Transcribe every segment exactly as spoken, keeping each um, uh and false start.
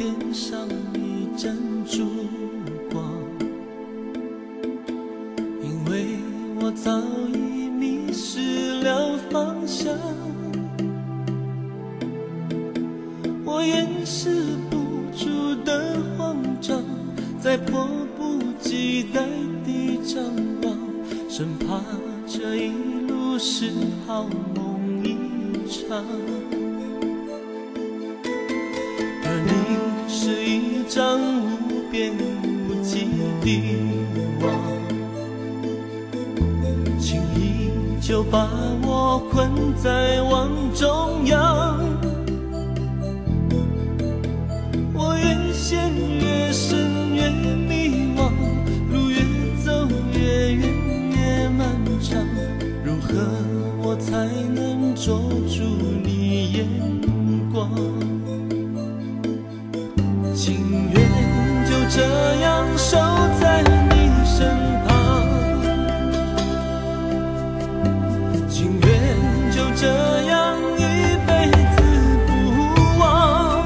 点上一盏烛光，因为我早已迷失了方向，我掩饰不住的慌张，在迫不及待地张望，生怕这一路是好梦一场。而你是一张无边无际的网，轻易就把我困在网中央。我越陷越深越迷惘，路越走越远越漫长，如何我才能捉住你眼光？情愿就这样守在你身旁，情愿就这样一辈子不忘。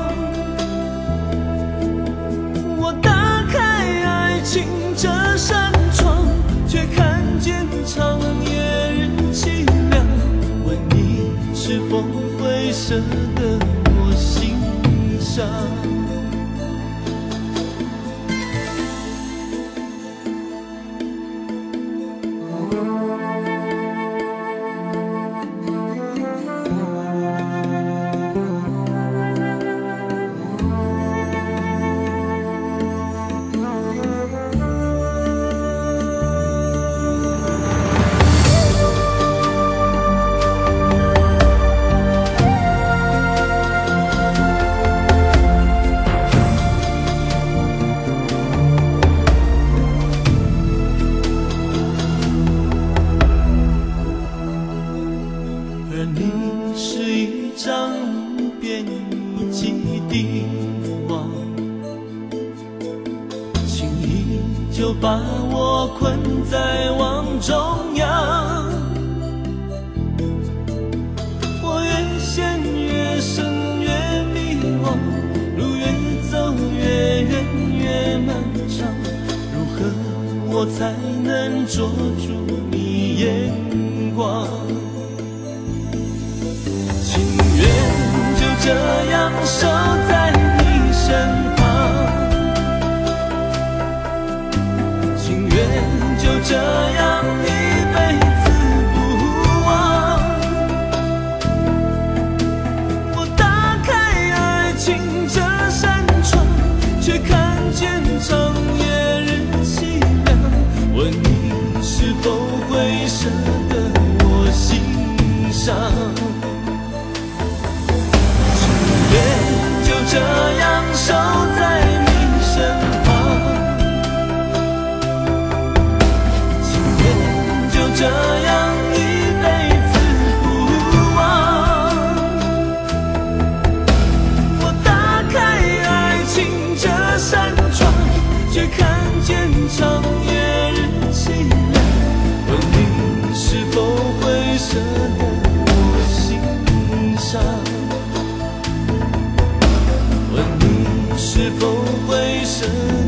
我打开爱情这扇窗，却看见长夜人凄凉，问你是否会舍得我心伤。而你是一张无边无际的网，轻易就把我困在网中央。我越陷越深越迷惘，路越走越远越漫长，如何我才能捉住你眼光？情愿就这样守在你身旁，情愿就这样一辈子不忘。我打开爱情这扇窗，却看见长夜人凄凉，问你是否会舍得我心伤。就这样守在你身旁，情愿就这样一辈子不忘。我打开爱情这扇窗，却看见长夜人凄凉，问你是否会舍得我心伤？是否会舍得